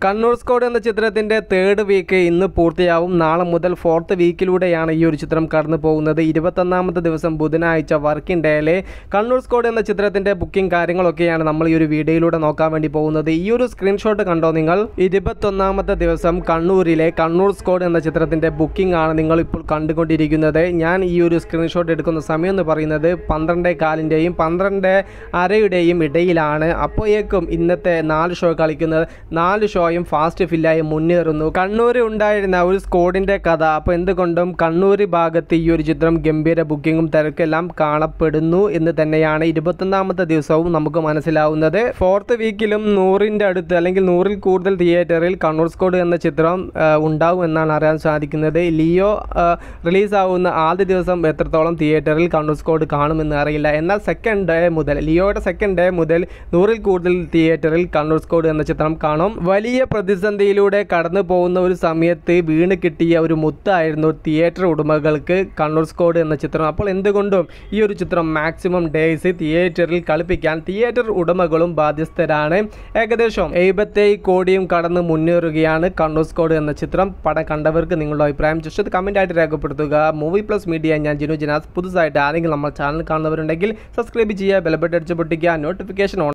Kannur squad എന്ന ചിത്രത്തിൻ്റെ third week ഇന്ന് പൂർത്തിയാവും. നാളെ മുതൽ ഫോർത്ത് വീക്കിലൂടെയാണ് ഈ ഒരു ചിത്രം കടന്നു പോകുന്നത്. 21ാമത്തെ ദിവസം ബുധനാഴ്ച വർക്കിംഗ് ഡേയിലെ കണ്ണൂർ സ്ക്വാഡ് എന്ന ചിത്രത്തിൻ്റെ ബുക്കിംഗ് കാര്യങ്ങളൊക്കെയാണ് നമ്മൾ ഈ ഒരു വീഡിയോയിലൂടെ നോക്കാൻ വേണ്ടി പോകുന്നത്. ഈ ഒരു സ്ക്രീൻഷോട്ട് കണ്ടോ നിങ്ങൾ? 21ാമത്തെ ദിവസം കണ്ണൂരിലെ കണ്ണൂർ സ്ക്വാഡ് എന്ന ചിത്രത്തിൻ്റെ ബുക്കിംഗ് ആണ് നിങ്ങൾ ഇപ്പോൾ കണ്ടുകൊണ്ടിരിക്കുന്നത്. ഞാൻ ഈ ഒരു സ്ക്രീൻഷോട്ട് എടുക്കുന്ന സമയം എന്ന് പറയുന്നത് 12:15-ൻ്റെയും 12:30-യുടെയും ഇടയിലാണ്. അപ്പോഴേക്കും ഇന്നത്തെ 4 ഷോ കളിക്കുന്നത് 4 ഷോയും ഫാസ്റ്റ് ഫില്ലായി മുന്നേറുന്നു. കണ്ണൂരിൽ ഉണ്ടായിരുന്ന ഒരു സ്ക്വാഡിൻ്റെ കഥ. അപ്പോൾ എന്തുകൊണ്ടും കണ്ണൂർ ഭാഗത്ത് ഈ ഒരു ചിത്രം ഗംഭീര ബുക്കിങ്ങും തിരക്കെല്ലാം കാണപ്പെടുന്നു എന്ന് തന്നെയാണ് 21ാമത്തെ ദിവസവും നമുക്ക് മനസ്സിലാവുന്നത്. ഫോർത്ത് വീക്കിലും 100ൻ്റെ അടുത്ത് അല്ലെങ്കിൽ 100ൽ കൂടുതൽ തിയേറ്ററിൽ കണ്ണൂർ സ്ക്വാഡ് എന്ന ചിത്രം ഉണ്ടാവും എന്നാണ് അറിയാൻ സാധിക്കുന്നത്. ലിയോ റിലീസാവുന്ന ആദ്യ ദിവസം എത്രത്തോളം തിയേറ്ററിൽ കണ്ണൂർ സ്ക്വാഡ് കാണുമെന്ന് അറിയില്ല. എന്നാൽ സെക്കൻഡ് ഡേ മുതൽ ലിയോയുടെ സെക്കൻഡ് ഡേ മുതൽ 100ൽ കൂടുതൽ തിയേറ്ററിൽ കണ്ണൂർ സ്ക്വാഡ് എന്ന ചിത്രം കാണും. വലിയ പ്രതിസന്ധിയിലൂടെ കടന്നു പോകുന്ന ഒരു സമയത്ത് വീണ് കിട്ടിയ ഒരു മുത്തായിരുന്നു തിയേറ്റർ ഉടമകൾക്ക് കണ്ണൂർ സ്ക്വാഡ് എന്ന ചിത്രം. അപ്പോൾ എന്തുകൊണ്ടും ഈ ഒരു ചിത്രം മാക്സിമം ഡേയ്സ് തിയേറ്ററിൽ കളിപ്പിക്കാൻ തിയേറ്റർ ഉടമകളും ബാധ്യസ്ഥരാണ്. ഏകദേശം 77 കോടിയും കടന്ന് മുന്നേറുകയാണ് കണ്ണൂർ സ്ക്വാഡ് എന്ന ചിത്രം. പടം കണ്ടവർക്ക് നിങ്ങളുടെ അഭിപ്രായം ജസ്റ്റ് കമൻ്റ് ആയിട്ട് രേഖപ്പെടുത്തുക. മൂവി പ്ലസ് മീഡിയ, ഞാൻ ജിനു ജിനാസ്. പുതുതായിട്ട് ആരെങ്കിലും നമ്മൾ ചാനൽ കാണുന്നവരുണ്ടെങ്കിൽ സബ്സ്ക്രൈബ് ചെയ്യുക, ബെൽ ബട്ടൺ അടിച്ച് പൊട്ടിക്കുക, നോട്ടിഫിക്കേഷൻ ഓൺ